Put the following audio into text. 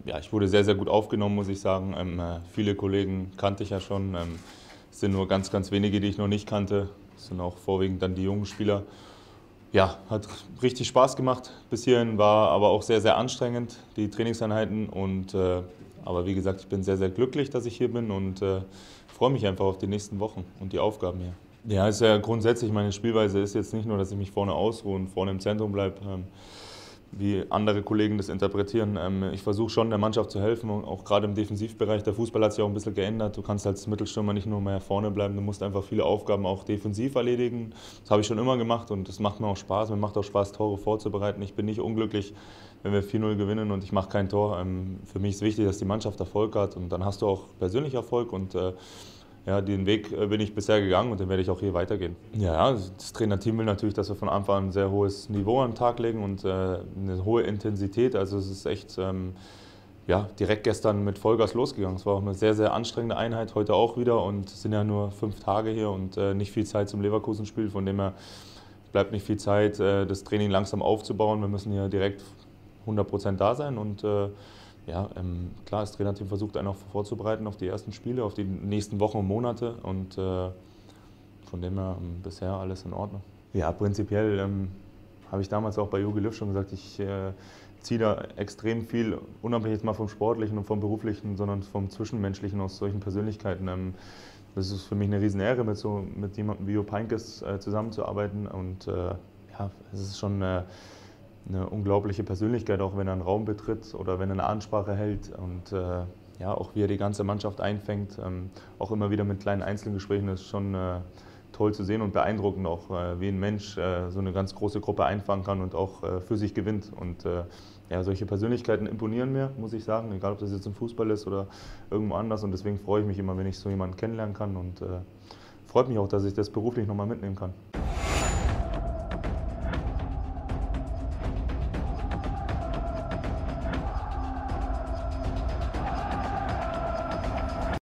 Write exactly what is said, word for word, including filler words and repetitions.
ja, ich wurde sehr, sehr gut aufgenommen, muss ich sagen. Ähm, äh, viele Kollegen kannte ich ja schon. Ähm, es sind nur ganz, ganz wenige, die ich noch nicht kannte. Es sind auch vorwiegend dann die jungen Spieler. Ja, hat richtig Spaß gemacht bis hierhin, war aber auch sehr, sehr anstrengend, die Trainingseinheiten. Und, äh, aber wie gesagt, ich bin sehr, sehr glücklich, dass ich hier bin und äh, freue mich einfach auf die nächsten Wochen und die Aufgaben hier. Ja, ist ja grundsätzlich, meine Spielweise ist jetzt nicht nur, dass ich mich vorne ausruhe und vorne im Zentrum bleibe, ähm, wie andere Kollegen das interpretieren. Ähm, ich versuche schon der Mannschaft zu helfen, und auch gerade im Defensivbereich. Der Fußball hat sich auch ein bisschen geändert. Du kannst als Mittelstürmer nicht nur mehr vorne bleiben, du musst einfach viele Aufgaben auch defensiv erledigen. Das habe ich schon immer gemacht und das macht mir auch Spaß. Mir macht auch Spaß, Tore vorzubereiten. Ich bin nicht unglücklich, wenn wir vier null gewinnen und ich mache kein Tor. Ähm, für mich ist wichtig, dass die Mannschaft Erfolg hat und dann hast du auch persönlich Erfolg und äh, ja, den Weg äh, bin ich bisher gegangen und den werde ich auch hier weitergehen. Ja, das Trainerteam will natürlich, dass wir von Anfang an ein sehr hohes Niveau an den Tag legen und äh, eine hohe Intensität. Also es ist echt ähm, ja, direkt gestern mit Vollgas losgegangen. Es war auch eine sehr, sehr anstrengende Einheit, heute auch wieder und es sind ja nur fünf Tage hier und äh, nicht viel Zeit zum Leverkusen-Spiel. Von dem her bleibt nicht viel Zeit, äh, das Training langsam aufzubauen. Wir müssen hier direkt hundert Prozent da sein und äh, ja, ähm, klar, das Trainerteam versucht einen auch vorzubereiten auf die ersten Spiele, auf die nächsten Wochen und Monate und äh, von dem her ähm, bisher alles in Ordnung. Ja, prinzipiell ähm, habe ich damals auch bei Jogi Löw schon gesagt, ich äh, ziehe da extrem viel, unabhängig jetzt mal vom Sportlichen und vom Beruflichen, sondern vom Zwischenmenschlichen aus solchen Persönlichkeiten. Ähm, das ist für mich eine Riesenehre, mit, so, mit jemandem wie Jupp Heynckes äh, zusammenzuarbeiten und äh, ja, es ist schon äh, eine unglaubliche Persönlichkeit, auch wenn er einen Raum betritt oder wenn er eine Ansprache hält und äh, ja, auch wie er die ganze Mannschaft einfängt, ähm, auch immer wieder mit kleinen Einzelgesprächen, das ist schon äh, toll zu sehen und beeindruckend auch, äh, wie ein Mensch äh, so eine ganz große Gruppe einfangen kann und auch äh, für sich gewinnt. Und äh, ja, solche Persönlichkeiten imponieren mir, muss ich sagen, egal ob das jetzt im Fußball ist oder irgendwo anders und deswegen freue ich mich immer, wenn ich so jemanden kennenlernen kann und äh, freut mich auch, dass ich das beruflich nochmal mitnehmen kann.